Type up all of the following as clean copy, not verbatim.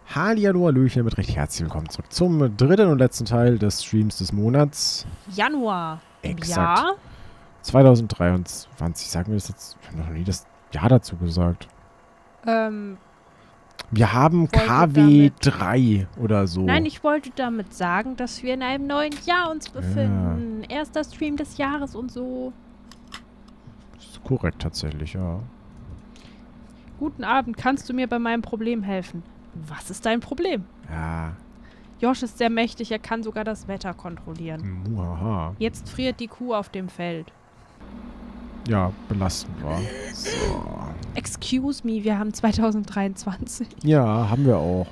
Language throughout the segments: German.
Hallihallo, Hallöchen, mit recht herzlich willkommen zurück zum dritten und letzten Teil des Streams des Monats. Januar. Exakt. Ja. 2023. Sagen wir das jetzt? Wir haben noch nie das Jahr dazu gesagt. Wir haben KW 3 oder so. Nein, ich wollte damit sagen, dass wir in einem neuen Jahr uns befinden. Ja. Erster Stream des Jahres und so. Das ist korrekt tatsächlich, ja. Guten Abend, kannst du mir bei meinem Problem helfen? Was ist dein Problem? Ja. Josh ist sehr mächtig, er kann sogar das Wetter kontrollieren. Muhaha. Jetzt friert die Kuh auf dem Feld. Ja, belastend war. So. Excuse me, wir haben 2023. Ja, haben wir auch.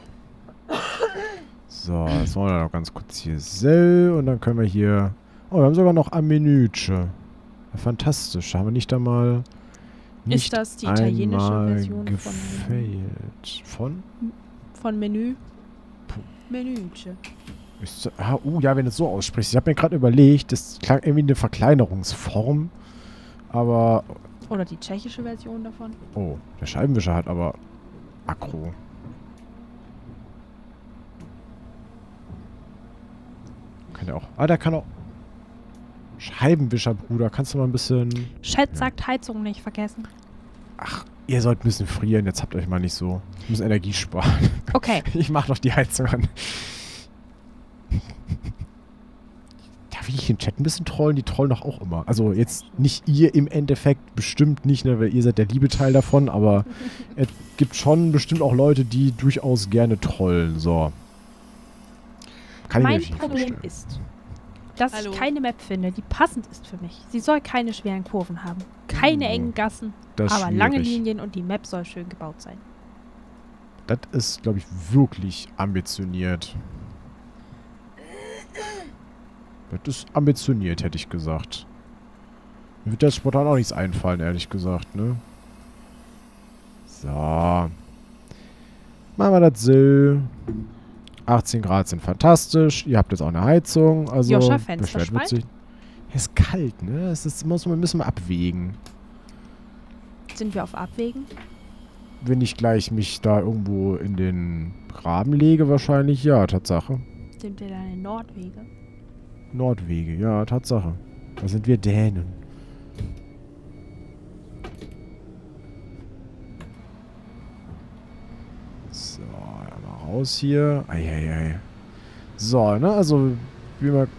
So, jetzt wollen wir noch ganz kurz hier so und dann können wir hier... Oh, wir haben sogar noch ein Minütchen. Ja, fantastisch. Haben wir nicht einmal... Ist das die italienische Version gefailt. von Menü? Menüche. Ja, wenn du es so aussprichst. Ich habe mir gerade überlegt, das klang irgendwie eine Verkleinerungsform. Aber... Oder die tschechische Version davon. Oh, der Scheibenwischer hat aber Akro. Kann der auch... Ah, der kann auch... Scheibenwischer, Bruder. Kannst du mal ein bisschen... Chat sagt Heizung nicht vergessen. Ach, ihr sollt ein bisschen frieren. Jetzt habt euch mal nicht so... Ich muss Energie sparen. Okay. Ich mach doch die Heizung an. Darf ich den Chat ein bisschen trollen? Die trollen doch auch immer. Also jetzt nicht ihr im Endeffekt, bestimmt nicht, ne, weil ihr seid der liebe Teil davon, aber es gibt schon bestimmt auch Leute, die durchaus gerne trollen. So. Kann mein ich mir Problem ist, dass ich keine Map finde, die passend ist für mich. Sie soll keine schweren Kurven haben, keine engen Gassen, aber lange Linien und die Map soll schön gebaut sein. Das ist, glaube ich, wirklich ambitioniert. Das ist ambitioniert, hätte ich gesagt. Mir wird das spontan auch nichts einfallen, ehrlich gesagt, ne? So. Machen wir das so. 18 Grad sind fantastisch. Ihr habt jetzt auch eine Heizung. Also, Joscha, Fensterspalt? Ist kalt, ne? Müssen wir abwägen. Sind wir auf Abwägen? Wenn ich gleich mich da irgendwo in den Graben lege, wahrscheinlich ja, Tatsache. Sind wir da in Nordwege? Nordwege, ja, Tatsache. Da sind wir Dänen. So, einmal raus hier. Eieiei. So, ne, also, wie man...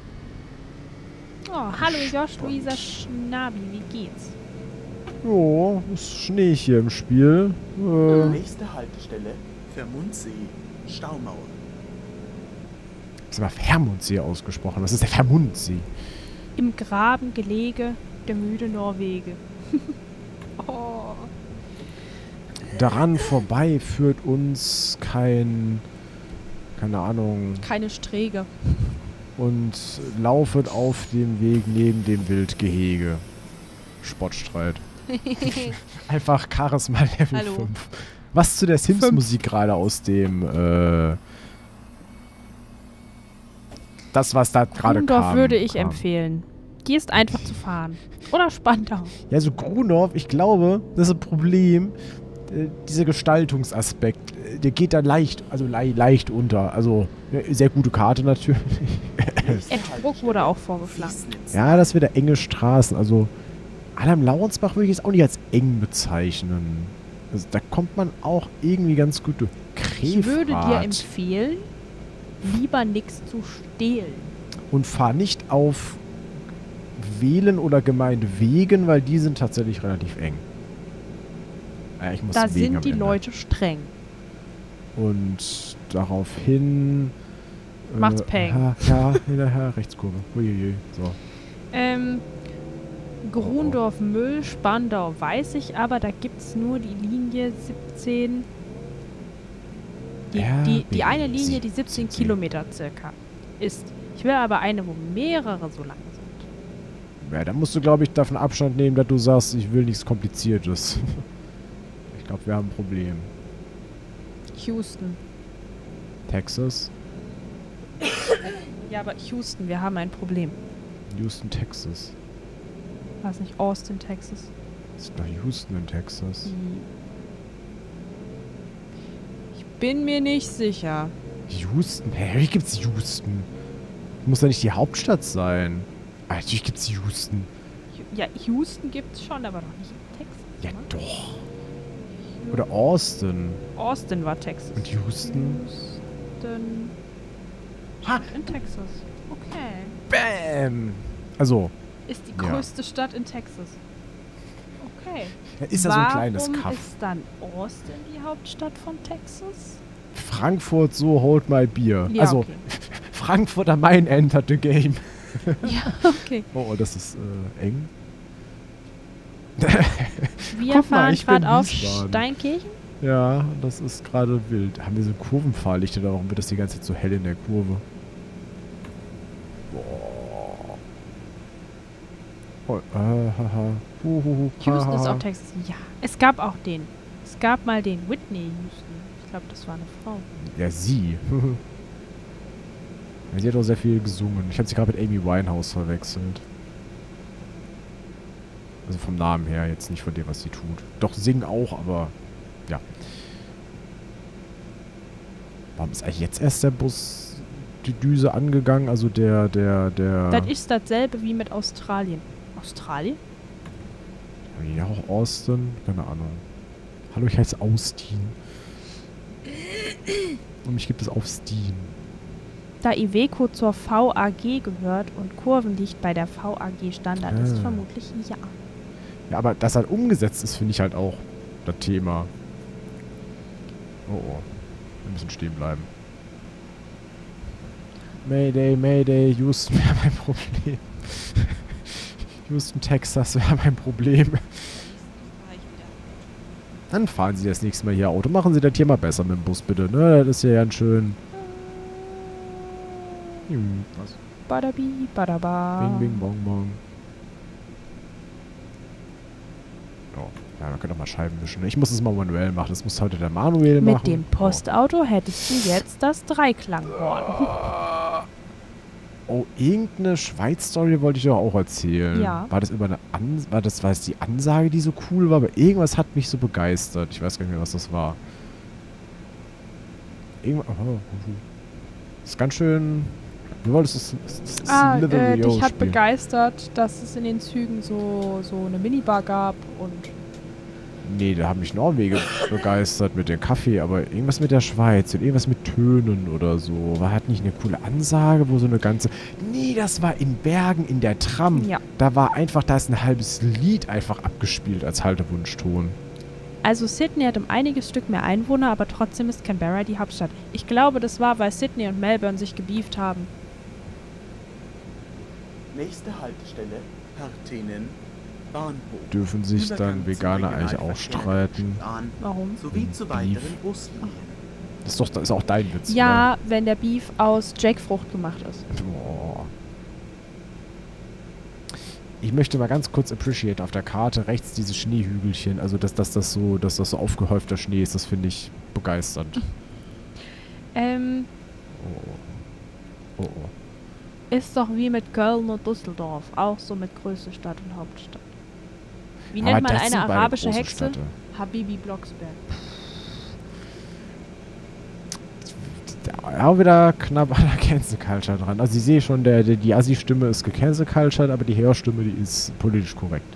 Oh, hallo Josh, Luisa Schnabi, wie geht's? Jo, ist Schnee hier im Spiel. Nächste Haltestelle, Vermundsee, Staumauer. Das ist immer Vermundsee ausgesprochen. Was ist der Vermundsee? Im Graben gelege, der müde Norwege. Oh. Daran vorbei führt uns keine Ahnung. Keine Sträge. Und laufet auf dem Weg neben dem Wildgehege. Sportstreit. Einfach Charisma Level 5. Was zu der Sims-Musik gerade aus dem, das, was da gerade kam. Grundorf würde ich empfehlen. Gehst einfach zu fahren. Oder Spandau. Ja, so Grundorf, ich glaube, das ist ein Problem. Dieser Gestaltungsaspekt, der geht da leicht unter. Also, sehr gute Karte natürlich. Edgebruck wurde auch vorgeschlagen. Ja, das wieder enge Straßen. Also, Adam-Laurensbach würde ich jetzt auch nicht als eng bezeichnen. Also, da kommt man auch irgendwie ganz gut durch. Krefeld. Ich würde dir empfehlen, lieber nichts zu stehlen. Und fahr nicht auf Wählen oder Gemeindewegen, weil die sind tatsächlich relativ eng. Ja, ich muss da Wegen sind die Leute streng. Und daraufhin... Macht's Peng. Ja, hinterher Rechtskurve. Uiuiui. So. Grundorf, Müll, Spandau weiß ich, aber da gibt's nur die Linie 17. Die eine Linie, die 17 Kilometer circa ist. Ich will aber eine, wo mehrere so lang sind. Ja, da musst du, glaube ich, davon Abstand nehmen, dass du sagst, ich will nichts Kompliziertes. Ich glaube, wir haben ein Problem. Houston. Texas? Ja, aber Houston, wir haben ein Problem. Houston, Texas. War es nicht Austin, Texas? Das ist doch Houston in Texas. bin mir nicht sicher. Houston? Hä, wie gibt's Houston? Muss ja nicht die Hauptstadt sein. Natürlich gibt's Houston. Ja, Houston gibt's schon, aber doch nicht in Texas. Ja, doch. Oder Austin. Austin war Texas. Und Houston? Houston. In Texas. Okay. Bam! Also. Ist die größte Stadt in Texas. Okay. Ja, ist ja so ein kleines Kaff. Warum ist dann Austin die Hauptstadt von Texas? Frankfurt, so hold my beer. Ja, also, okay. Frankfurt am Main entered the game. Ja, okay. Oh, das ist eng. Wir fahren gerade auf Steinkirchen. Ja, das ist gerade wild. Haben wir so Kurvenfahrlichter, warum wird das die ganze Zeit so hell in der Kurve? Boah. Oh, haha. Houston ist auch Texas. Ja, es gab auch den. Es gab mal den Whitney Houston. Ich glaube, das war eine Frau. Ja, sie. Ja, sie hat auch sehr viel gesungen. Ich habe sie gerade mit Amy Winehouse verwechselt. Also vom Namen her, jetzt nicht von dem, was sie tut. Doch, singen auch, aber ja. Warum ist eigentlich jetzt erst der Bus die Düse angegangen? Also der... Das ist dasselbe wie mit Australien. Australien? Ja, auch Austin. Keine Ahnung. Hallo, ich heiße Austin. Und mich gibt es auf Steam. Da Iveco zur VAG gehört und Kurvenlicht bei der VAG Standard ist, vermutlich ja. Ja, aber das halt umgesetzt ist, finde ich halt auch das Thema. Oh, oh. Wir müssen stehen bleiben. Mayday, Mayday, Houston wäre mein Problem. Houston, Texas wäre mein Problem. Dann fahren Sie das nächste Mal hier Auto. Machen Sie das hier mal besser mit dem Bus, bitte. Ne, das ist ja ganz schön. Was? Badabi, badaba. Bing, bing, bong, bong. Oh, ja, man könnte auch mal Scheiben wischen. Ich muss es mal manuell machen. Das muss heute der Manuel machen. Mit dem Postauto hättest du jetzt das Dreiklanghorn. Oh, irgendeine Schweiz-Story wollte ich doch auch erzählen. Ja. War das immer eine war es die Ansage, die so cool war? Aber irgendwas hat mich so begeistert. Ich weiß gar nicht mehr, was das war. Irgendwas. Oh. Das ist ganz schön. Du wolltest es. Dich hat begeistert, dass es in den Zügen so eine Minibar gab und. Nee, da haben mich Norwegen begeistert mit dem Kaffee, aber irgendwas mit der Schweiz und irgendwas mit Tönen oder so. Hat nicht eine coole Ansage, wo so eine ganze... Nee, das war in Bergen in der Tram. Ja. Da ist ein halbes Lied einfach abgespielt als Haltewunschton. Also Sydney hat um einiges Stück mehr Einwohner, aber trotzdem ist Canberra die Hauptstadt. Ich glaube, das war, weil Sydney und Melbourne sich gebieft haben. Nächste Haltestelle, Hartenen, Bahnhof. Dürfen sich dann Veganer eigentlich auch streiten? Warum? Sowie zu weiteren Buslinien. Das ist auch dein Witz, ja, oder? Wenn der Beef aus Jackfrucht gemacht ist. Boah. Ich möchte mal ganz kurz appreciate auf der Karte rechts diese Schneehügelchen, also dass das so aufgehäufter Schnee ist, das finde ich begeisternd. Oh. Ist doch wie mit Köln und Düsseldorf, auch so mit größte Stadt und Hauptstadt. Wie Aber nennt man das eine sind beide arabische große Hexe? Städte. Habibi Blocksberg. Auch wieder knapp an der Cancel Culture dran. Also ich sehe schon, die Assi-Stimme ist gecancel cultured, aber die Hörstimme, die ist politisch korrekt.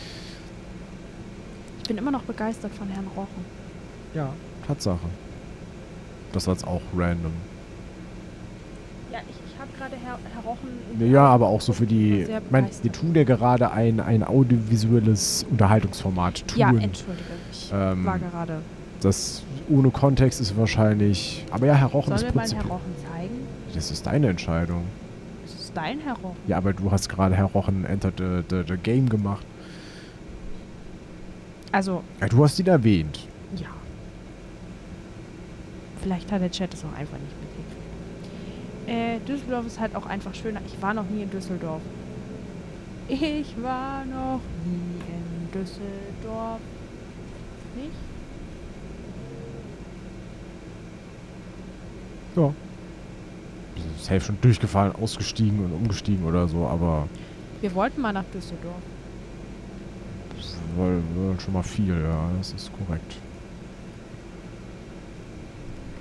Ich bin immer noch begeistert von Herrn Rochen. Ja, Tatsache. Das war jetzt auch random. Ja, ich habe gerade Herr Rochen... Ja, aber auch so für die... Ich meine, die tun ja gerade ein audiovisuelles Unterhaltungsformat. Ja, entschuldige. Ich war gerade... Das ohne Kontext ist wahrscheinlich... Aber ja, Herr Rochen ist prinzipiell... Sollen wir mal Herr Rochen zeigen? Das ist deine Entscheidung. Das ist dein Herr Rochen. Ja, aber du hast gerade Herr Rochen Enter the Game gemacht. Also... Ja, du hast ihn erwähnt. Ja. Vielleicht hat der Chat es auch einfach nicht mitgekriegt. Düsseldorf ist halt auch einfach schöner. Ich war noch nie in Düsseldorf. Ich war noch nie in Düsseldorf. Nicht? Ja. Safe schon durchgefallen, ausgestiegen und umgestiegen oder so, aber... Wir wollten mal nach Düsseldorf. Wir wollen schon mal viel, ja, das ist korrekt.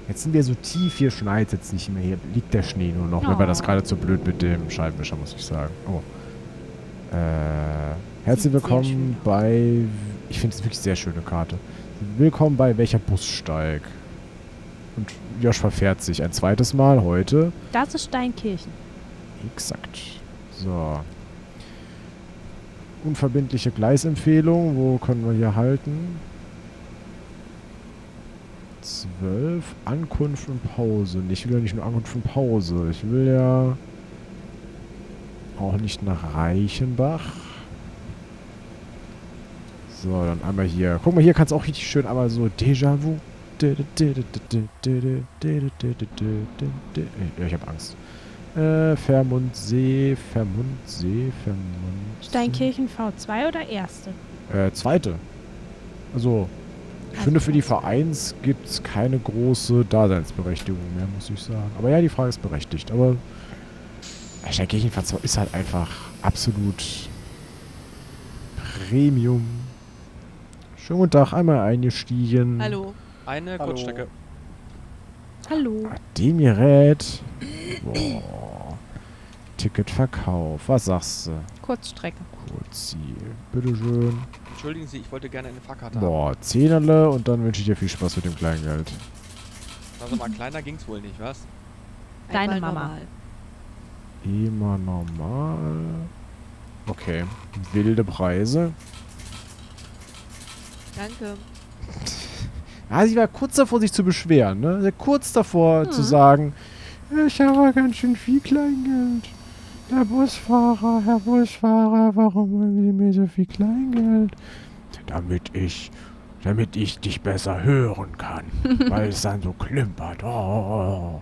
Jetzt sind wir so tief, hier schneit jetzt nicht mehr. Hier liegt der Schnee nur noch. Mir war das Oh. gerade zu blöd mit dem Scheibenwischer, muss ich sagen. Oh. Herzlich Sieht sehr willkommen schön aus. bei... Ich finde es wirklich sehr schöne Karte. Willkommen bei welcher Bussteig? Und Josh verfährt sich ein zweites Mal heute. Das ist Steinkirchen. Exakt. So. Unverbindliche Gleisempfehlung. Wo können wir hier halten? 12. Ankunft und Pause. Ich will ja nicht nur Ankunft und Pause. Ich will ja auch nicht nach Reichenbach. So, dann einmal hier. Guck mal, hier kann es auch richtig schön einmal so Déjà-vu. Ja, ich habe Angst. Vermundsee. Steinkirchen V2 oder erste? Zweite. Also, ich finde, für die Vereins gibt es keine große Daseinsberechtigung mehr, muss ich sagen. Aber ja, die Frage ist berechtigt. Aber Steinkirchen V2 ist halt einfach absolut Premium. Schönen guten Tag, einmal eingestiegen. Hallo. Eine Kurzstrecke. Hallo. Dem Gerät. Boah. Ticketverkauf. Was sagst du? Kurzstrecke. Kurzziel. Bitteschön. Entschuldigen Sie, ich wollte gerne eine Fahrkarte haben. Boah, Zehnerle und dann wünsche ich dir viel Spaß mit dem Kleingeld. Also mal kleiner ging's wohl nicht, was? Deine Einmal Mama. normal. Immer normal. Okay. Wilde Preise. Danke. Ja, sie war kurz davor, sich zu beschweren, ne? Sie war kurz davor zu sagen, ich habe ganz schön viel Kleingeld. Herr Busfahrer, warum haben Sie mir so viel Kleingeld? Damit ich dich besser hören kann. Weil es dann so klimpert. Oh.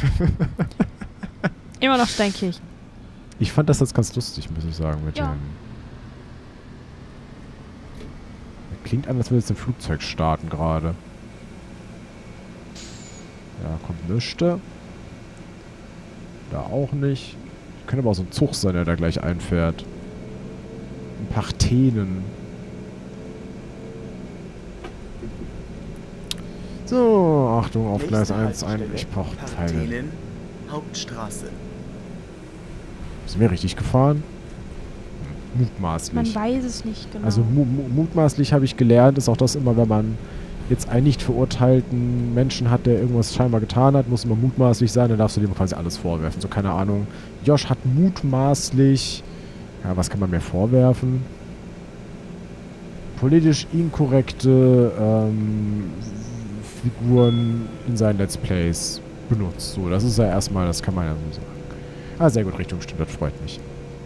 Immer noch Steinkirchen. Ich fand das jetzt ganz lustig, muss ich sagen, mit Ja. dem... Klingt an, als würde jetzt ein Flugzeug starten gerade. Ja, kommt nichts. Da auch nicht. Könnte aber auch so ein Zug sein, der da gleich einfährt. Ein Parthenen. So, Achtung, auf Gleis 1 ein. Ich brauche Pfeile. Parthenen, Hauptstraße. Sind wir richtig gefahren? Man Mutmaßlich. weiß es nicht genau. Also mutmaßlich habe ich gelernt, ist auch das immer, wenn man jetzt einen nicht verurteilten Menschen hat, der irgendwas scheinbar getan hat, muss immer mutmaßlich sein, dann darfst du dem quasi alles vorwerfen. So, keine Ahnung. Josh hat mutmaßlich, ja, was kann man mir vorwerfen? Politisch inkorrekte Figuren in seinen Let's Plays benutzt. So, das ist ja erstmal, das kann man ja so sagen. Ah, sehr gut, Richtung stimmt, das freut mich.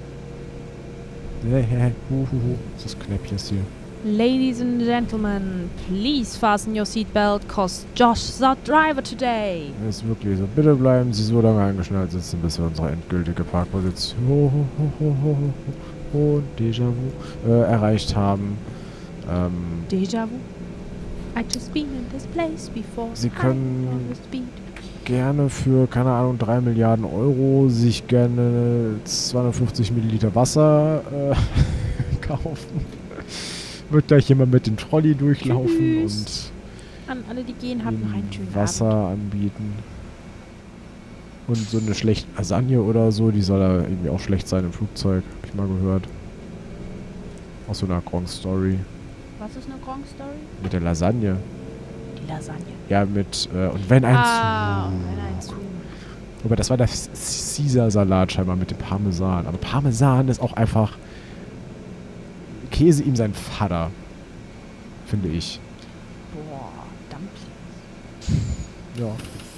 Was ist das Knäppchen hier? Ladies and gentlemen, please fasten your seatbelt, cause Josh's our driver today. Das ist wirklich so. Bitte bleiben Sie so lange angeschnallt sitzen, bis wir unsere endgültige Parkposition und Déjà-vu erreicht haben. Déjà-vu? I just been in this place before. Sie können- I know the speed. Gerne für, keine Ahnung, 3 Milliarden Euro sich gerne 250 Milliliter Wasser kaufen. Wird gleich jemand mit dem Trolley durchlaufen Tschüss. An alle, die gehen, habt noch einen und schönen Wasser Abend. anbieten. Und so eine schlechte Lasagne oder so, die soll ja irgendwie auch schlecht sein im Flugzeug, hab ich mal gehört. Aus so einer Gronk-Story. Was ist eine Gronk-Story? Mit der Lasagne. Die Lasagne. Ja, mit, und wenn ein und wenn ein Zug. Zug. Aber das war der Caesar-Salat scheinbar mit dem Parmesan. Aber Parmesan ist auch einfach Käse ihm sein Vater. Finde ich. Boah, Dumplings. Ja.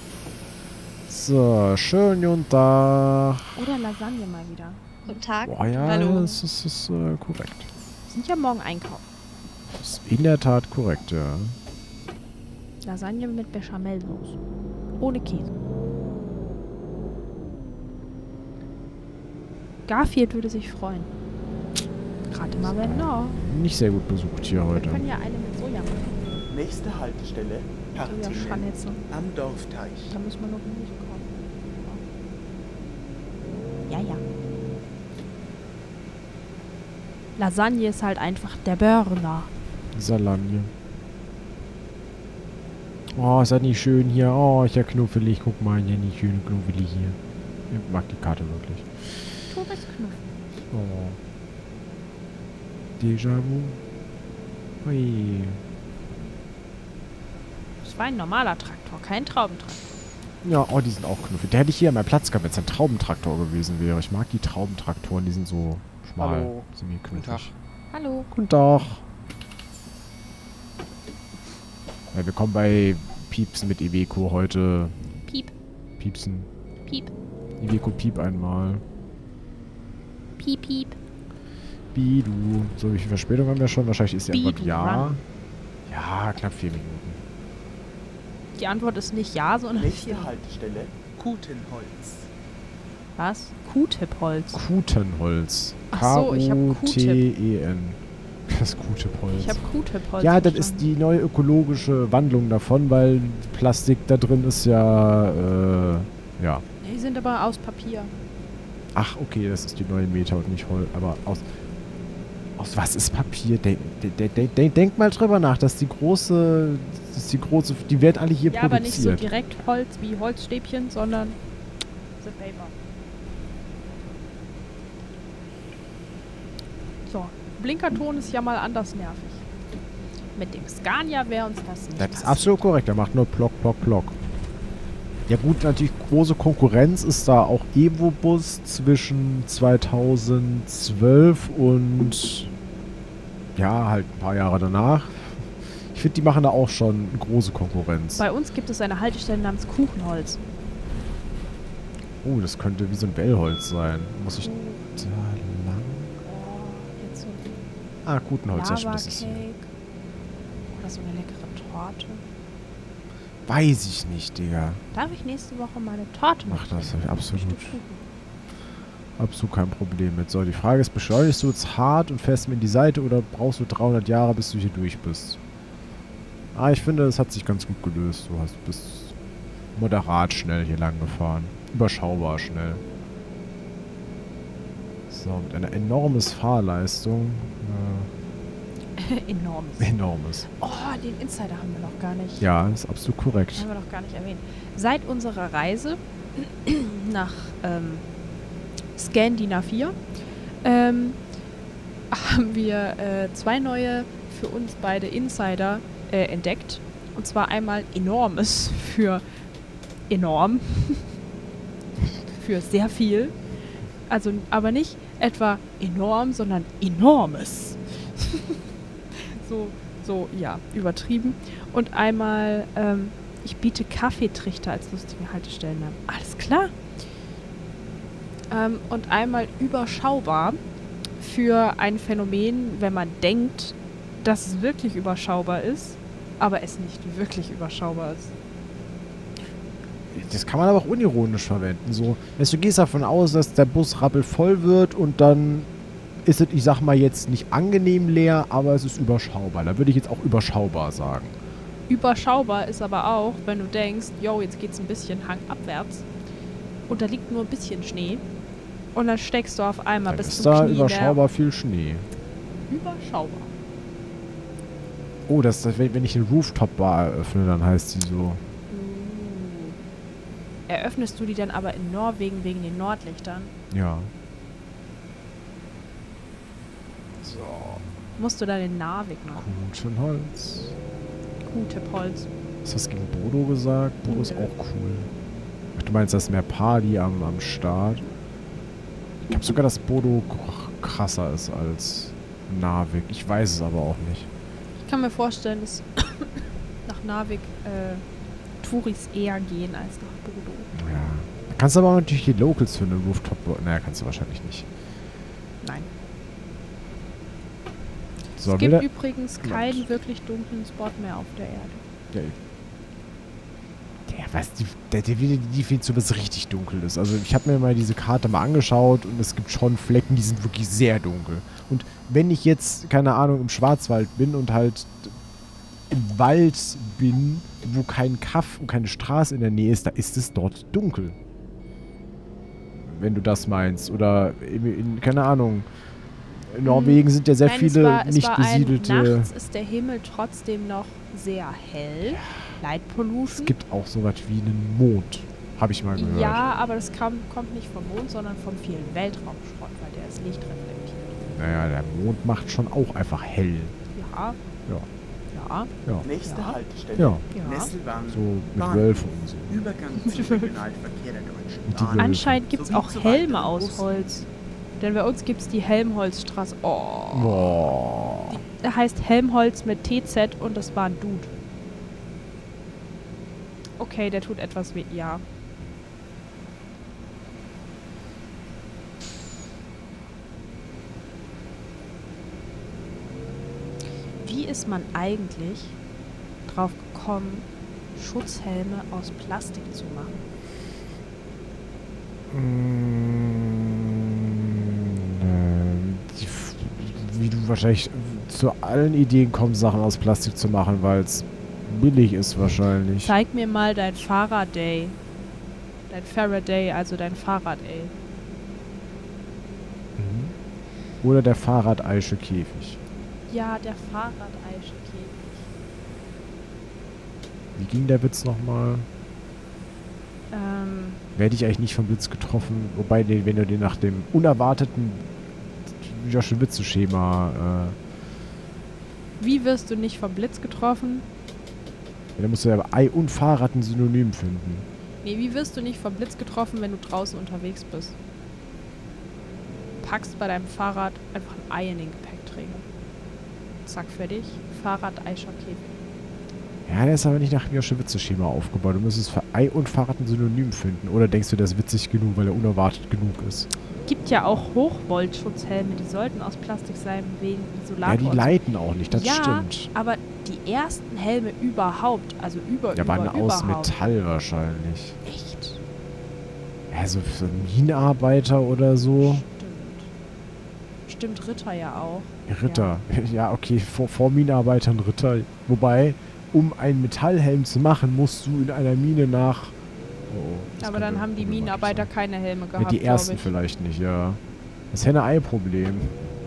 So, schön guten Tag. Oder Lasagne mal wieder. Guten Tag. Boah, ja, Hallo. das ist korrekt. Wir sind ja morgen einkaufen. Das ist in der Tat korrekt, ja. Lasagne mit Bechamelsoße. Ohne Käse. Garfield würde sich freuen. Rate mal, wer noch. Nicht sehr gut besucht hier Wir heute. können ja eine mit Soja machen. Nächste Haltestelle, Parthenen Sojascharnitzel. am Dorfteich. Da müssen wir noch Gemüse kaufen. Ja, ja. Lasagne ist halt einfach der Burner. Salagne. Oh, ist das nicht schön hier? Oh, ist ja knuffelig. Guck mal, hier nicht schön knuffelig hier. Ich mag die Karte wirklich. Du bist knuffig. Oh. Déjà-vu. Hui. Das war ein normaler Traktor, kein Traubentraktor. Ja, oh, die sind auch knuffig. Der hätte ich hier mehr Platz gehabt, wenn es ein Traubentraktor gewesen wäre. Ich mag die Traubentraktoren, die sind so schmal. Hallo. Sind mir Guten Tag. knuffig. Hallo. Guten Tag. Ja, wir kommen bei Piepsen mit Iveco heute. Piep, Piepsen. piep, Iveco Piep einmal. piep, piep. Bidu. So, wie viel Verspätung haben wir schon? Wahrscheinlich ist die Antwort Bidu, ja. run. Ja, knapp 4 Minuten. Die Antwort ist nicht ja, sondern Nächste 4. Haltestelle, Kutenholz. Was? Q-Tip-Holz. Kutenholz. Ach so, ich hab K-U-T-E-N. Das Q-Tip-Holz. Ich habe Q-Tip-Holz. Ja, das ist verstanden. die neue ökologische Wandlung davon, weil Plastik da drin ist ja, ja. Die sind aber aus Papier. Ach, okay, das ist die neue Meta und nicht Holz. Aber aus was ist Papier? Denk mal drüber nach, die wird alle hier Ja, aber nicht so produziert. direkt Holz wie Holzstäbchen, sondern the paper. So, Blinkerton ist ja mal anders nervig. Mit dem Scania wäre uns das nicht Das ist passiert. absolut korrekt, der macht nur Plock, Plock, Plock. Ja gut, natürlich große Konkurrenz ist da auch Evobus zwischen 2012 und ja, halt ein paar Jahre danach. Ich finde, die machen da auch schon große Konkurrenz. Bei uns gibt es eine Haltestelle namens Kuchenholz. Oh, das könnte wie so ein Wellholz sein. Muss ich da lang? Oh, jetzt so Ah, Kutenholz, ja, stimmt, das ist. Lava-Cake. Oder so eine leckere Torte. Weiß ich nicht, Digga. Darf ich nächste Woche mal eine Torte Mach das, mitbringen? absolut. Ein Stück Kuchen. Absolut kein Problem mit. So, die Frage ist, beschleunigst du jetzt hart und fährst mir in die Seite oder brauchst du 300 Jahre, bis du hier durch bist? Ah, ich finde, es hat sich ganz gut gelöst. Du bist moderat schnell hier lang gefahren. Überschaubar schnell. So, mit einer enormes Fahrleistung. Enormes. Enormes. Oh, den Insider haben wir noch gar nicht. Ja, ist absolut korrekt. Haben wir noch gar nicht erwähnt. Seit unserer Reise nach Scandinavia haben wir 2 neue für uns beide Insider entdeckt. Und zwar einmal Enormes für enorm. Für sehr viel. Also aber nicht etwa enorm, sondern enormes. So, ja, übertrieben. Und einmal, ich biete Kaffeetrichter als lustigen Haltestellennamen. Alles klar. Und einmal überschaubar für ein Phänomen, wenn man denkt, dass es wirklich überschaubar ist, aber es nicht wirklich überschaubar ist. Das kann man aber auch unironisch verwenden. So, du gehst davon aus, dass der Bus rappelvoll wird und dann ist es, ich sag mal jetzt nicht angenehm leer, aber es ist überschaubar. Da würde ich jetzt auch überschaubar sagen. Überschaubar ist aber auch, wenn du denkst, yo, jetzt geht's ein bisschen hangabwärts und da liegt nur ein bisschen Schnee und dann steckst du auf einmal Dann bis ist zum da Knie überschaubar viel Schnee. Überschaubar. Oh, wenn ich eine Rooftop-Bar eröffne, dann heißt die so. Eröffnest du die dann aber in Norwegen wegen den Nordlichtern? Ja. So. Musst du da den Narvik noch? Kutenholz. Q-Tip-Holz. Hast du was gegen Bodo gesagt? Bodo ist Nö. auch cool. Ach, du meinst, das ist mehr Party am Start? Ich glaube sogar, dass Bodo krasser ist als Narvik. Ich weiß es aber auch nicht. Ich kann mir vorstellen, dass nach Narvik Touris eher gehen als nach Bodo. Ja. Da kannst du aber auch natürlich die Locals für eine Rooftop... Naja, kannst du wahrscheinlich nicht. Nein. So, Es gibt will übrigens keinen wirklich dunklen Spot mehr auf der Erde. der Definition, was richtig dunkel ist. Also ich habe mir mal diese Karte mal angeschaut und es gibt schon Flecken, die sind wirklich sehr dunkel. Und wenn ich jetzt, keine Ahnung, im Schwarzwald bin und halt im Wald bin, wo kein Kaff und keine Straße in der Nähe ist, da ist es dort dunkel. Wenn du das meinst. Oder keine Ahnung. In Norwegen sind ja sehr Nein, viele nicht es war besiedelte... Nachts ist der Himmel trotzdem noch sehr hell. Light Es Pollution. gibt auch so was wie einen Mond. Habe ich mal gehört. Ja, aber das kommt nicht vom Mond, sondern vom vielen Weltraumschrott, weil der das Licht reflektiert. Naja, der Mond macht schon auch einfach hell. Ja. Ja. Ja. Ja. Nächste Ja. Haltestelle. Ja. Ja. Nesselwang. So mit Bahnhof. Wölfen und so. Übergang zum Regionalverkehr der Deutschen Mit die Bahn. Wölfe. Anscheinend gibt es Sowie auch zu Helme weiteren aus Bussen. Holz. Denn bei uns gibt es die Helmholtzstraße. Oh. Boah. Der heißt Helmholtz mit TZ und das war ein Dude. Okay, der tut etwas weh. Ja. Wie ist man eigentlich drauf gekommen, Schutzhelme aus Plastik zu machen? Wie du wahrscheinlich zu allen Ideen kommst, Sachen aus Plastik zu machen, weil es billig ist wahrscheinlich. Zeig mir mal dein Faraday. Dein Faraday, also dein Fahrrad, ey. Mhm. Oder der Fahrradeische Käfig. Ja, der Fahrradeischekäfig. Wie ging der Witz nochmal? Werde ich eigentlich nicht vom Blitz getroffen, wobei, wenn du den nach dem unerwarteten Joschen-Witze-Schema Wie wirst du nicht vom Blitz getroffen? da musst du ja bei Ei und Fahrrad ein Synonym finden. Nee, wie wirst du nicht vom Blitz getroffen, wenn du draußen unterwegs bist? Packst bei deinem Fahrrad einfach ein Ei in den Gepäckträger. Zack, fertig. Fahrradeischekäfig. Ja, der ist aber nicht nach dem Joschen-Witze-Schema aufgebaut. Du müsstest für Ei und Fahrrad ein Synonym finden. Oder denkst du, der ist witzig genug, weil er unerwartet genug ist? Gibt ja auch Hochvoltschutzhelme, die sollten aus Plastik sein, wegen Ja, Isolator. die leiten auch nicht, das ja, stimmt. aber die ersten Helme überhaupt, also Ja, waren aus überhaupt. Metall wahrscheinlich. Echt? Ja, so für Minenarbeiter oder so. Stimmt, Ritter ja auch. Ritter. Ja, okay, vor Minenarbeitern Ritter. Wobei, um einen Metallhelm zu machen, musst du in einer Mine nach... Oh, das Aber dann könnte haben die problematisch Minenarbeiter sein. keine Helme Ja, gehabt, die ersten glaub ich. vielleicht nicht, ja. Das Henne-Ei-Problem.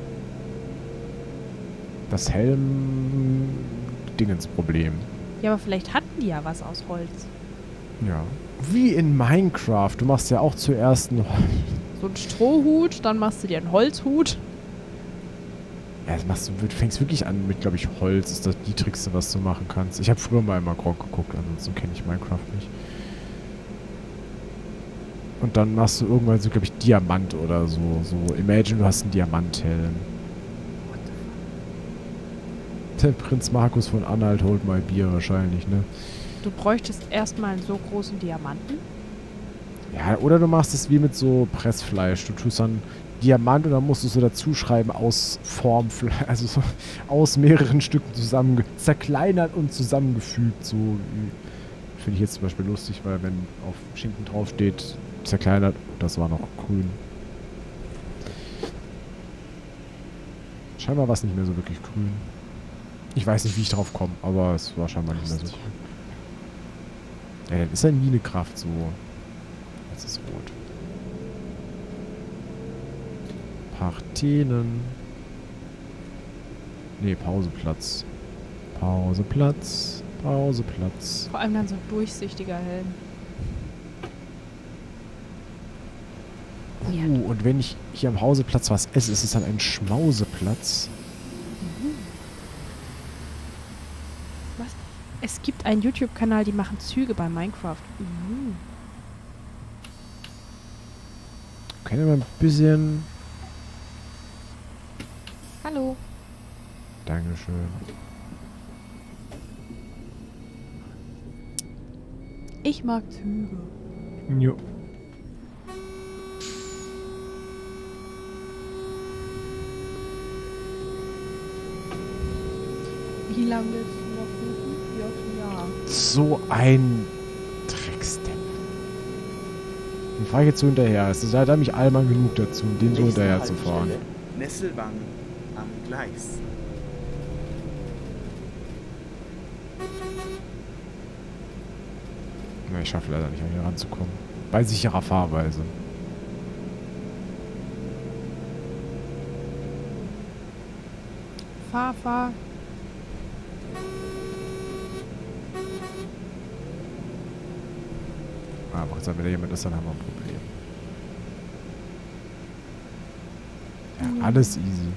Das Helm-Dingens-Problem. Ja, aber vielleicht hatten die ja was aus Holz. Ja. Wie in Minecraft. Du machst ja auch zuerst einen... So ein Strohhut, dann machst du dir einen Holzhut. Ja, du fängst wirklich an mit, glaube ich, Holz. Ist das Niedrigste, was du machen kannst. Ich habe früher mal immer Grog geguckt, ansonsten kenne ich Minecraft nicht. Und dann machst du irgendwann so, glaube ich, Diamant oder so. So, imagine, du hast einen Diamanthelm. Der Prinz Markus von Anhalt holt mal Bier wahrscheinlich, ne? Du bräuchtest erstmal einen so großen Diamanten. Ja, oder du machst es wie mit so Pressfleisch. Du tust dann Diamant und dann musst du so dazu schreiben aus Formfleisch, also so aus mehreren Stücken zerkleinert und zusammengefügt. So finde ich jetzt zum Beispiel lustig, weil wenn auf Schinken draufsteht, zerkleinert, das war noch grün. Scheinbar war es nicht mehr so wirklich grün. Ich weiß nicht, wie ich drauf komme, aber es war scheinbar nicht mehr so grün. Ja, dann ist ja nie eine Kraft so. Jetzt ist rot. Partenen. Nee, Pauseplatz. Pauseplatz. Pauseplatz. Vor allem dann so ein durchsichtiger Helm. Ja. Und wenn ich hier am Hauseplatz was esse, ist es dann ein Schmauseplatz. Was? Es gibt einen YouTube-Kanal, die machen Züge bei Minecraft. Können wir mal ein bisschen... Hallo. Dankeschön. Ich mag Züge. Jo. Wie lange willst du noch suchen? Ja. So ein Drecksdepp. Den fahre ich jetzt so hinterher. Also, da hat mich Allmann genug dazu, den so Nächste hinterher zu fahren. Haltestelle, Nesselwang am Gleis. Ja, ich schaffe leider nicht, an hier ranzukommen. Bei sicherer Fahrweise. Fahr. Aber wenn da jemand ist, dann haben wir ein Problem. Ja, alles easy.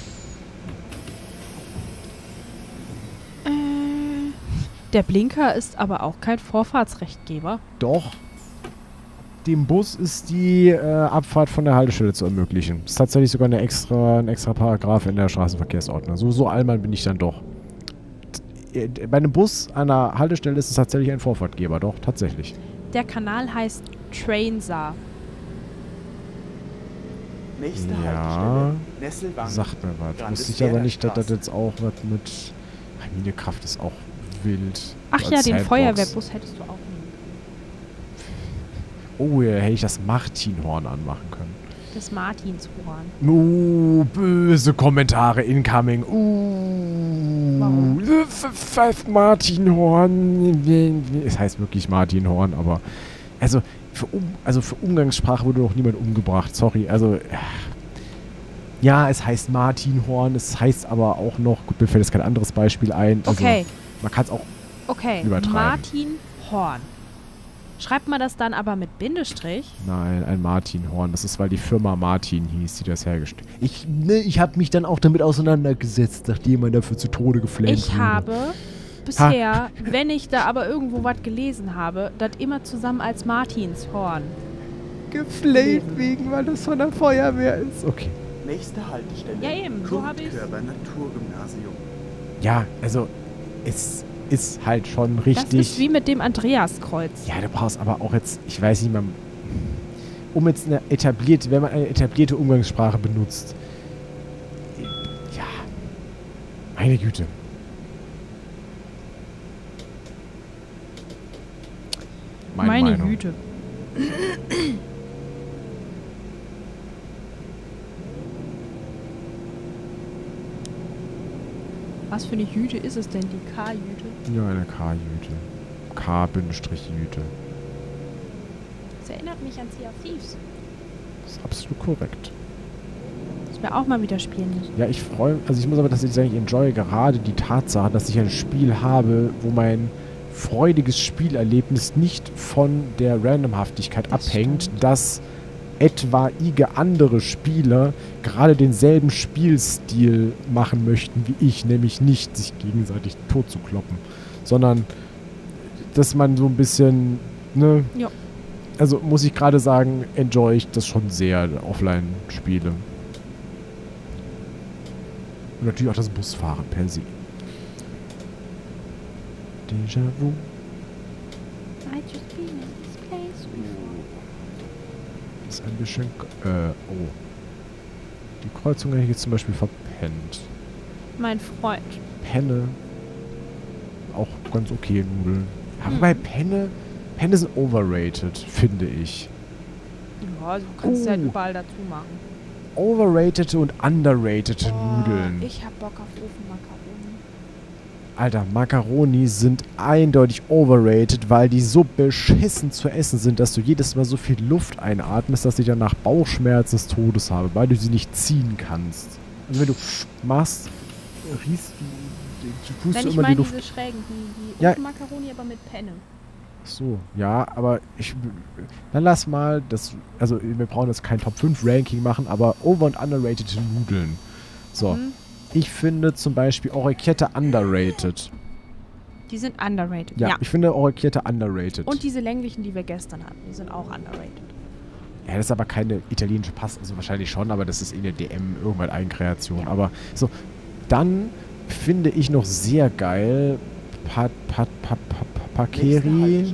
Der Blinker ist aber auch kein Vorfahrtsrechtgeber. Doch. Dem Bus ist die Abfahrt von der Haltestelle zu ermöglichen. Das ist tatsächlich sogar ein extra Paragraph in der Straßenverkehrsordnung. So allmann bin ich dann doch. Bei einem Bus an der Haltestelle ist es tatsächlich ein Vorfahrtgeber. Doch, tatsächlich. Der Kanal heißt Trainsa. Nächste Ja. Haltestelle, Nesselwangen. Sagt mir was. Grande Wusste ich aber nicht, dass das Sierra jetzt auch was mit... Herminekraft ist auch wild. Ach Als ja, den Sandbox. Feuerwehrbus hättest du auch nehmen können. Oh, ja, hätte ich das Martinhorn anmachen können. Das Martinshorn. Böse Kommentare incoming. Warum? Martinhorn. Es heißt wirklich Martinhorn, aber... Also für Umgangssprache wurde doch niemand umgebracht. Sorry, also... Ja, es heißt Martinhorn, es heißt aber auch noch... Gut, mir fällt jetzt kein anderes Beispiel ein. Also, Okay. man kann es auch Okay, übertreiben. Martinhorn. Schreibt man das dann aber mit Bindestrich? Nein, ein Martinhorn. Das ist, weil die Firma Martin hieß, die das hergestellt hat. Ich habe mich dann auch damit auseinandergesetzt, nachdem man dafür zu Tode geflamed Ich wurde. habe bisher, wenn ich da aber irgendwo was gelesen habe, das immer zusammen als Martinshorn. geflamed wegen, weil das von der Feuerwehr ist. Okay. Nächste Haltestelle. Ja, eben, so hab ich's. Kurtkörper Naturgymnasium. Ja, also es ist halt schon Das richtig. ist wie mit dem Andreaskreuz. Ja, du brauchst aber auch jetzt, ich weiß nicht, wenn man eine etablierte Umgangssprache benutzt. Ja. Meine Güte. Meine Meinung. Güte. Was für eine Jüte ist es denn, die K-Jüte? Ja, eine K-Jüte. K-Jüte. Das erinnert mich an Sea of Thieves. Das ist absolut korrekt. Das wir auch mal wieder spielen müssen. Ja, ich freue mich, also ich muss aber tatsächlich sagen, ich enjoy gerade die Tatsache, dass ich ein Spiel habe, wo mein freudiges Spielerlebnis nicht von der Randomhaftigkeit Das abhängt, stimmt. dass etwaige andere Spieler gerade denselben Spielstil machen möchten wie ich, nämlich nicht sich gegenseitig tot zu kloppen, sondern dass man so ein bisschen, ne? Ja. Also muss ich gerade sagen, enjoy ich das schon sehr, Offline-Spiele. Und natürlich auch das Busfahren per se. Déjà-vu. I just been in this place before. Ist ein bisschen... oh. Die Kreuzung hätte ich jetzt zum Beispiel verpennt. Mein Freund. Penne. Auch ganz okay Nudeln. Aber bei Penne sind overrated, finde ich. Ja, du kannst ja Oh. überall dazu machen. Overrated und underrated Nudeln. Ich hab Bock auf Ofenmakaroni. Alter, Macaroni sind eindeutig overrated, weil die so beschissen zu essen sind, dass du jedes Mal so viel Luft einatmest, dass ich danach Bauchschmerzen des Todes habe, weil du sie nicht ziehen kannst. Also wenn du machst, riechst du Wenn du ich immer die meine Luft... diese Schrägen, die Ja. Ofenmakaroni, aber mit Penne. So, ja, aber dann lass mal das, also wir brauchen jetzt kein Top 5 Ranking machen, aber over- und underrated Nudeln. So, Mhm. ich finde zum Beispiel Orecchiette underrated. Die sind underrated. Ja, Ja. ich finde Orecchiette underrated. Und diese länglichen, die wir gestern hatten, die sind auch underrated. Ja, das ist aber keine italienische Pass, also wahrscheinlich schon, aber das ist eh eine DM, irgendwann Eigenkreation. Ja. Aber so, dann finde ich noch sehr geil Pakeri.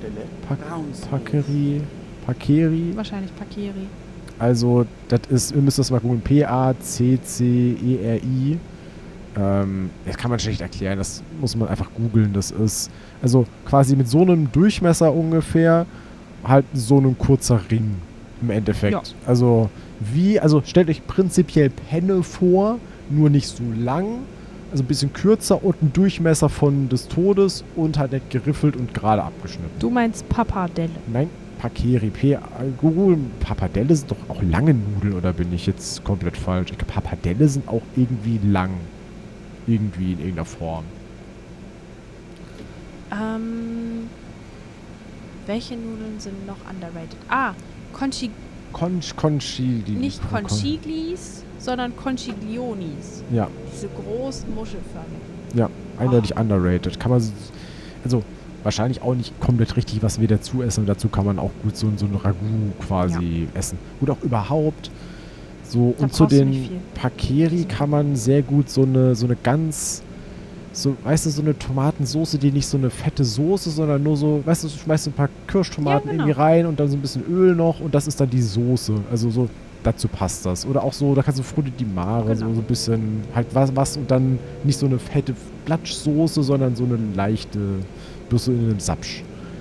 Wahrscheinlich Pakeri. Also, das ist, ihr müsst das mal googeln, Pacceri. Das kann man schlecht erklären, das muss man einfach googeln. Das ist, also quasi mit so einem Durchmesser ungefähr, halt so ein kurzer Ring im Endeffekt. Ja. Also, stellt euch prinzipiell Penne vor, nur nicht so lang, also ein bisschen kürzer und ein Durchmesser von des Todes und halt nicht geriffelt und gerade abgeschnitten. Du meinst Pappardelle. Nein, Pakeri. Google, Pappardelle sind doch auch lange Nudeln, oder bin ich jetzt komplett falsch? Ich glaube, Pappardelle sind auch irgendwie lang. Irgendwie in irgendeiner Form. Welche Nudeln sind noch underrated? Ah, Conchigli. nicht Conchiglis, sondern Conchiglionis. Ja, Diese großen Muschelförmigen. ja, eindeutig underrated. Kann man, also wahrscheinlich auch nicht komplett richtig, was wir dazu essen. Und dazu kann man auch gut so ein Ragout quasi essen. Gut, auch überhaupt. So, Da und zu brauchst du nicht den viel. Pakeri kann man sehr gut so eine ganz, so, weißt du, so eine Tomatensoße, die nicht so eine fette Soße, sondern nur so, weißt du, du schmeißt ein paar Kirschtomaten Ja, genau. irgendwie rein und dann so ein bisschen Öl noch und das ist dann die Soße. Also so, dazu passt das. Oder auch so, da kannst du Frutti di Mare, so Genau. ein bisschen halt was und dann nicht so eine fette Platschsoße, sondern so eine leichte, bloß so in einem Sapsch.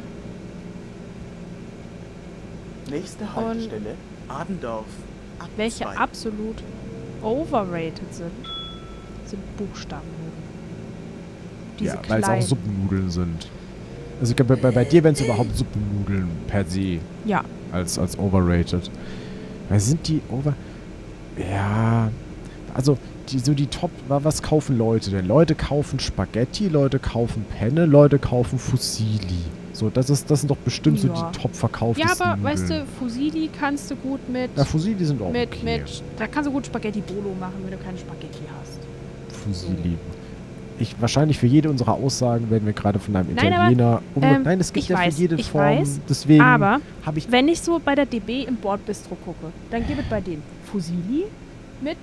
Nächste Haltestelle, Adendorf. Welche Zwei. absolut overrated sind Buchstabennudeln. Diese Ja, weil es auch kleinen. Suppennudeln sind. Also ich glaub, bei dir wären es überhaupt Suppennudeln per se Ja, als overrated. Weil sind die Ja, also die Top, was kaufen Leute denn? Leute kaufen Spaghetti, Leute kaufen Penne, Leute kaufen Fusilli. So, das sind doch bestimmt so Ja. die top verkauftesten ja, aber Nudeln. weißt du, Fusilli kannst du gut mit, Ja, Fusilli sind auch okay. da kannst du gut Spaghetti Bolo machen, wenn du keine Spaghetti hast. Fusilli. Wahrscheinlich für jede unserer Aussagen werden wir gerade von einem Nein, aber, Italiener... Nein, es gibt ich ja weiß, für jede ich Form. weiß, Deswegen aber habe ich... wenn ich so bei der DB im Bordbistro gucke, dann gibt es bei denen Fusilli mit,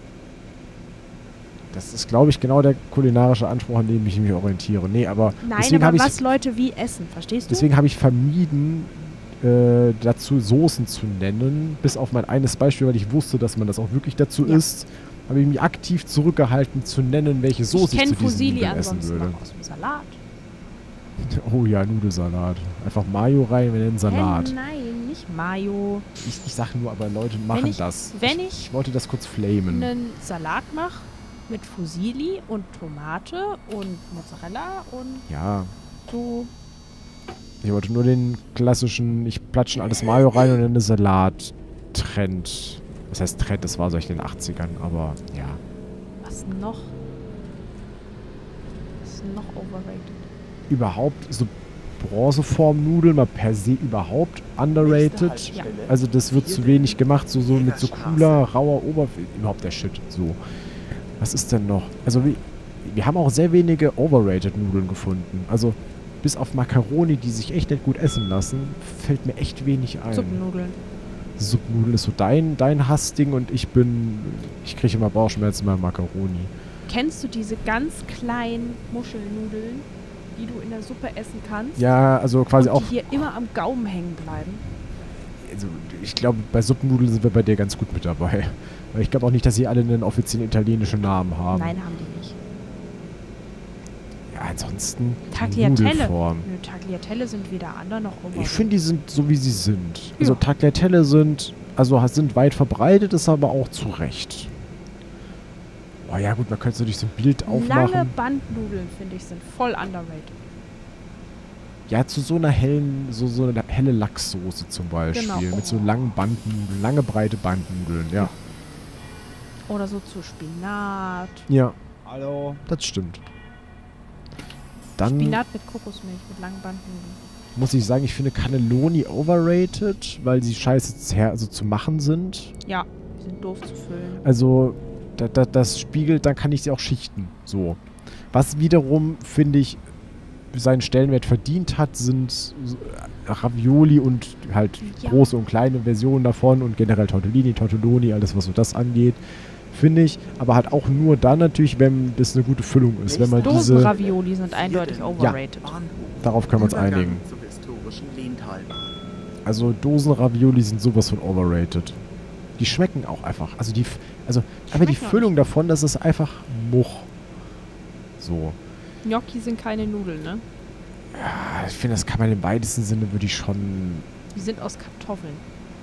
Das ist, glaube ich, genau der kulinarische Anspruch, an dem ich mich orientiere. Nee, aber nein, deswegen aber habe was Leute wie essen, verstehst du? deswegen habe ich vermieden, dazu Soßen zu nennen, bis auf mein eines Beispiel, weil ich wusste, dass man das auch wirklich dazu Ja. isst, habe ich mich aktiv zurückgehalten zu nennen, welche Soße ich ich zu kenne diesen Fusilli Nudeln essen ansonsten würde. noch aus dem Salat. Oh ja, Nudelsalat. Einfach Mayo rein, wir nennen Salat. Nein, nicht Mayo. Ich sage nur, aber Leute machen ich- das. wenn Ich wollte das kurz flamen. Einen Salat mache mit Fusilli und Tomate und Mozzarella und Ja, so. ich wollte nur den klassischen, ich platschen alles Mayo rein und nenne Salat-Trend. Das heißt Trend, das war so in den 80ern, aber ja. Was noch? Was ist noch overrated? Überhaupt so Bronzeform-Nudeln mal per se überhaupt Nächste underrated. Haltestelle, Also das wird zu wenig gemacht, so mit so cooler, rauer Oberfläche. Überhaupt der Shit, so. Was ist denn noch? Also wir haben auch sehr wenige overrated Nudeln gefunden. Also bis auf Macaroni, die sich echt nicht gut essen lassen, fällt mir echt wenig ein. Suppennudeln. Suppennudeln ist so dein Hassding und ich kriege immer Bauchschmerzen bei Macaroni. Kennst du diese ganz kleinen Muschelnudeln, die du in der Suppe essen kannst? Ja, also quasi und auch, die hier immer am Gaumen hängen bleiben? also ich glaube, bei Suppennudeln sind wir bei dir ganz gut mit dabei. Weil ich glaube auch nicht, dass sie alle einen offiziellen italienischen Namen haben. Nein, haben die nicht. Ja, ansonsten die Tagliatelle. Nudelform. Nö, Tagliatelle sind weder under noch overrated. Ich finde, die sind so, wie sie sind. Also Ja. Tagliatelle sind weit verbreitet, ist aber auch zu Recht. Oh ja gut, man könnte natürlich so ein Bild Lange aufmachen. Bandnudeln, finde ich, sind voll underrated. Ja, zu so einer hellen, so eine helle Lachssoße zum Beispiel. Genau. Mit so langen Bandnudeln, lange breite Bandnudeln, ja. Oder so zu Spinat. Ja, Hallo. das stimmt. Dann Spinat mit Kokosmilch, mit langen Bandnudeln. muss ich sagen, ich finde Cannelloni overrated, weil sie scheiße zu machen sind. Ja, die sind doof zu füllen. Also, das spiegelt, dann kann ich sie auch schichten. So. Was wiederum, finde ich, seinen Stellenwert verdient hat, sind so Ravioli und halt Ja. große und kleine Versionen davon und generell Tortelloni, alles was so das angeht. Finde ich, aber halt auch nur dann natürlich, wenn das eine gute Füllung ist. Wenn man diese, Dosenravioli sind eindeutig overrated. Bahnhof. darauf können wir uns Übergang einigen. zur historischen Lehntalbahn. Also Dosenravioli sind sowas von overrated. Die schmecken auch einfach. Aber die Schmecken auch Füllung davon, das ist einfach Much. So. Gnocchi sind keine Nudeln, ne? Ja, ich finde, das kann man im weitesten Sinne, würde ich schon... Die sind aus Kartoffeln.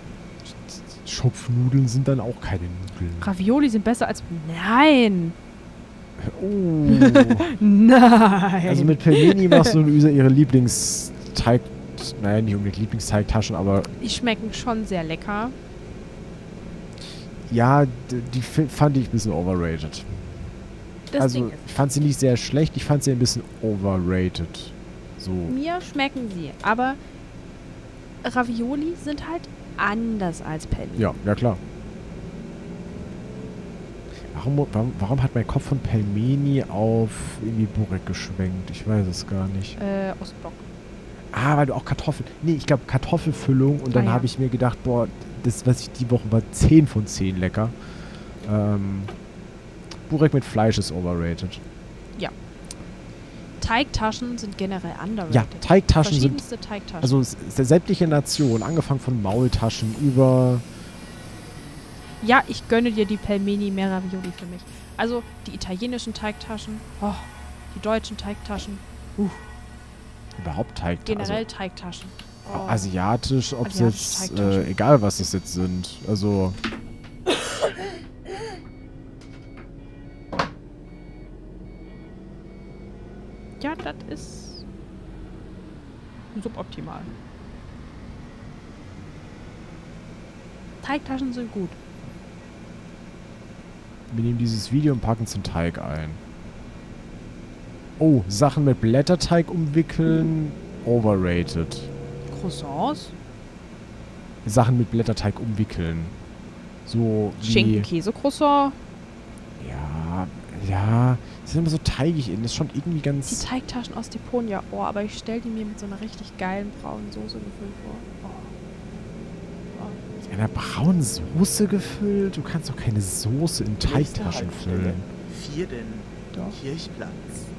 Schupfnudeln sind dann auch keine Nudeln. Ravioli sind besser als... Nein! Oh. Nein! Also mit Pelmeni machst du ihre Lieblingsteig... Naja, nicht unbedingt Lieblingsteigtaschen, aber Die schmecken schon sehr lecker. ja, die fand ich ein bisschen overrated. Das Also, Ding ich fand sie nicht sehr schlecht, ich fand sie ein bisschen overrated. So. ist, mir schmecken sie, aber Ravioli sind halt anders als Pelmeni. Ja, ja klar. Warum hat mein Kopf von Pelmeni auf irgendwie Burek geschwenkt? Ich weiß es gar nicht. Ostblock. Ah, weil du auch Kartoffeln... Nee, ich glaube Kartoffelfüllung. Und dann ja. habe ich mir gedacht, boah, das, was ich die Woche war, 10 von 10 lecker. Burek mit Fleisch ist overrated. Ja. Teigtaschen sind generell underrated. Ja, Teigtaschen sind... Verschiedenste Teigtaschen. Also sämtliche Nationen, angefangen von Maultaschen über... Ja, ich gönne dir die Pelmeni mehr Ravioli für mich. Also die italienischen Teigtaschen, die deutschen Teigtaschen, Überhaupt Teigtaschen. generell Teigtaschen. Oh. Asiatisch, ob es Asiatische jetzt... Teigtaschen. egal, was es jetzt sind. Also... Ja, das ist suboptimal. Teigtaschen sind gut. Wir nehmen dieses Video und packen es in Teig ein. Oh, Sachen mit Blätterteig umwickeln, overrated. Croissants, Sachen mit Blätterteig umwickeln. So wie... Schinken-Käse-Croissant. Ja, die sind immer so teigig in. Das ist schon irgendwie Die ganz... Teigtaschen aus Deponia. Oh, aber ich stelle die mir mit so einer richtig geilen braunen Soße gefüllt vor. In einer braunen Soße gefüllt? Du kannst doch keine Soße in Teigtaschen füllen. 4. Doch. Kirchplatz.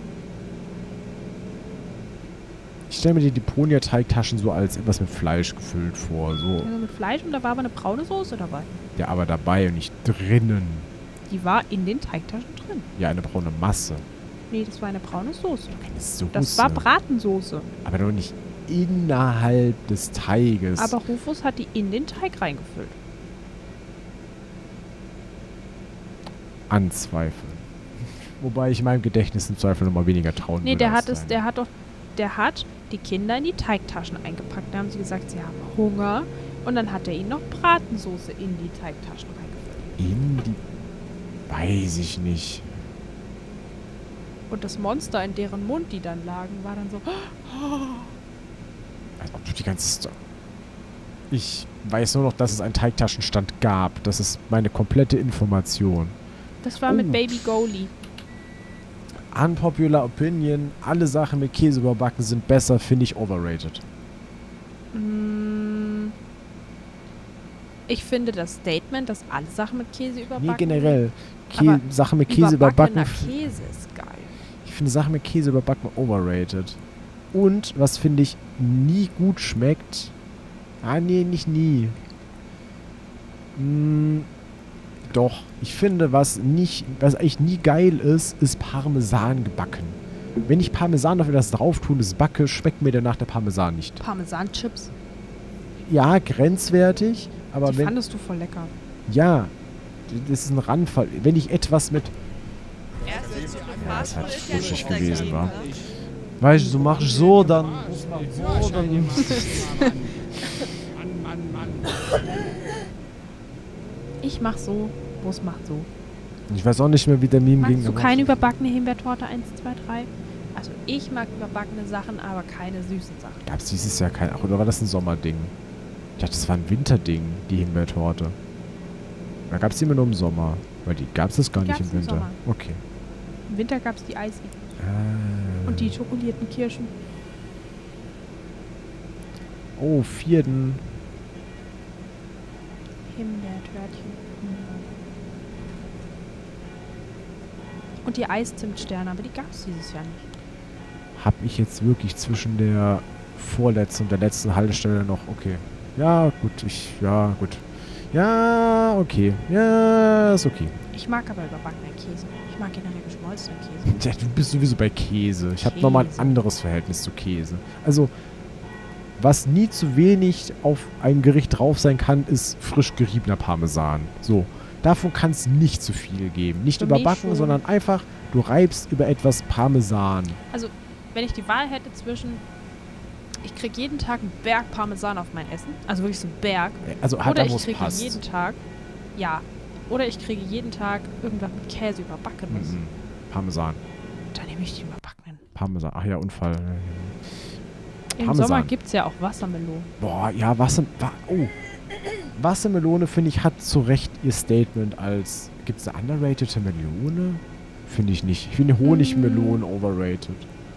Ich stelle mir die Deponia-Teigtaschen so als etwas mit Fleisch gefüllt vor. So. Also mit Fleisch und da war aber eine braune Soße dabei. Ja, aber dabei und nicht drinnen. Die war in den Teigtaschen drin. Ja, eine braune Masse. Nee, das war eine braune Soße. Keine Soße. Das war Bratensoße. Aber doch nicht innerhalb des Teiges. Aber Rufus hat die in den Teig reingefüllt. Anzweifeln. Wobei ich meinem Gedächtnis im Zweifel nochmal weniger trauen Nee, würde. der hat die Kinder in die Teigtaschen eingepackt. Da haben sie gesagt, sie haben Hunger. Und dann hat er ihnen noch Bratensoße in die Teigtaschen reingefüllt. In die... Weiß ich nicht. Und das Monster in deren Mund, die dann lagen, war dann so... Als ob du die ganze... Ich weiß nur noch, dass es einen Teigtaschenstand gab. Das ist meine komplette Information. Das war mit Baby Goalie. Unpopular Opinion. Alle Sachen mit Käse überbacken sind besser, finde ich overrated. Ich finde das Statement, dass alle Sachen mit Käse überbacken... Nee, generell. Aber Sachen mit Käse überbacken... Käse ist geil. Ich finde Sachen mit Käse überbacken overrated. Und, was finde ich nie gut schmeckt... Ah, nee, nicht nie. Doch. Ich finde, was eigentlich nie geil ist Parmesan gebacken. Wenn ich Parmesan auf etwas drauf tue und es backe, schmeckt mir danach der Parmesan nicht. Parmesan-Chips. Ja, grenzwertig, aber Die fandest du voll lecker. Ja, das ist ein Randfall. Wenn ich etwas mit... Ja, das hat flutschig gewesen, war. Weißt du, so mach ich so, dann... So, dann Ich mach so, Bus macht so. ich weiß auch nicht mehr, wie der Meme ging. Magst du keine überbackene Himbeertorte 1, 2, 3? Also ich mag überbackene Sachen, aber keine süßen Sachen. Gab es dieses Jahr kein... Ach, oder war das ein Sommerding? Ich dachte, das war ein Winterding, die Himbeertorte. Da gab es die immer nur im Sommer. Weil die gab es das gar nicht im Winter. Sommer. Okay. Im Winter gab es die Eisi. Und die schokolierten Kirschen. Oh, 4. Himbeertörtchen. Und die Eiszimtsterne, aber die gab es dieses Jahr nicht. Hab ich jetzt wirklich zwischen der vorletzten und der letzten Haltestelle noch... Okay. Ja, gut. Ja, gut. Ja, okay. Ja, ist okay. Ich mag aber überbackenen Käse. Ich mag generell geschmolzenen Käse. Ja, du bist sowieso bei Käse. Ich habe nochmal ein anderes Verhältnis zu Käse. Also, was nie zu wenig auf einem Gericht drauf sein kann, ist frisch geriebener Parmesan. So, davon kann es nicht zu viel geben. Nicht Für mich überbacken, schon. sondern einfach, du reibst über etwas Parmesan. Also, wenn ich die Wahl hätte zwischen, ich kriege jeden Tag einen Berg Parmesan auf mein Essen, also wirklich so einen Berg, Also halt oder da, ich wo es kriege passt. jeden Tag, oder ich kriege jeden Tag irgendwas mit Käse überbackenes. Parmesan. Dann nehme ich die überbackenen. Parmesan. Ach ja, Unfall. Im Parmesan. Sommer gibt es ja auch Wassermelonen. Boah, ja, Wassermelone, finde ich, hat zu Recht ihr Statement als... Gibt es eine underratede Melone? Finde ich nicht. Ich finde Honigmelonen overrated.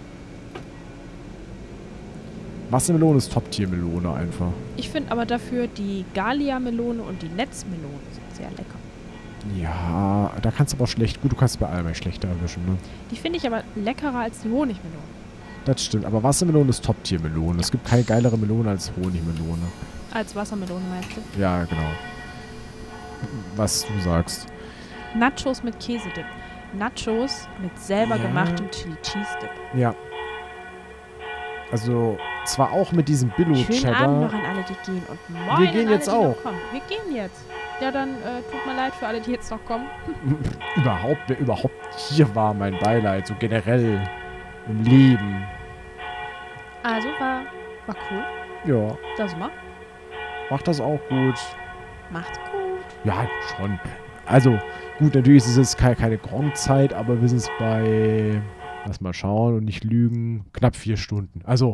Wassermelone ist Top-Tier-Melone einfach. Ich finde aber dafür die Gallia-Melone und die Netzmelone sind sehr lecker. Ja, da kannst du aber schlecht... Gut, du kannst bei allem schlechter erwischen, ne? Die finde ich aber leckerer als die Honigmelone. Das stimmt, aber Wassermelone ist Top-Tier-Melone. Es gibt keine geilere Melone als Honigmelone. Als Wassermelone meinst du? Ja, genau. Was du sagst. Nachos mit Käsedip. Nachos mit selber gemachtem Chili Cheese Dip. Ja. Also, zwar auch mit diesem Schönen Abend noch Billo-Cheddar. an alle, die gehen. Und moin Wir gehen an jetzt alle, die auch. noch kommen. Wir gehen jetzt. Ja, dann tut mir leid für alle, die jetzt noch kommen. Wer überhaupt hier war, mein Beileid. So generell im Leben. Also, war cool. Ja, Das mal. macht das auch gut. Macht's gut. Ja, schon. Also, gut, natürlich ist es jetzt keine Gronk-Zeit, aber wir sind es bei, lass mal schauen und nicht lügen, knapp 4 Stunden. Also,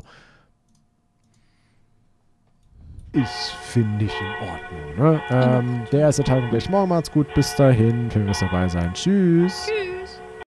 ich finde ich in Ordnung. Ne? Der erste Teil kommt gleich morgen. Macht's gut. Bis dahin. Schön, dass ihr dabei sein. Tschüss. Tschüss.